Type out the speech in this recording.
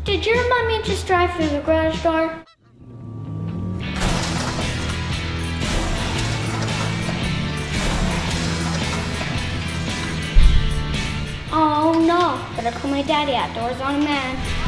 Did your mommy just drive through the garage door? Oh no, better call my daddy outdoors on a man.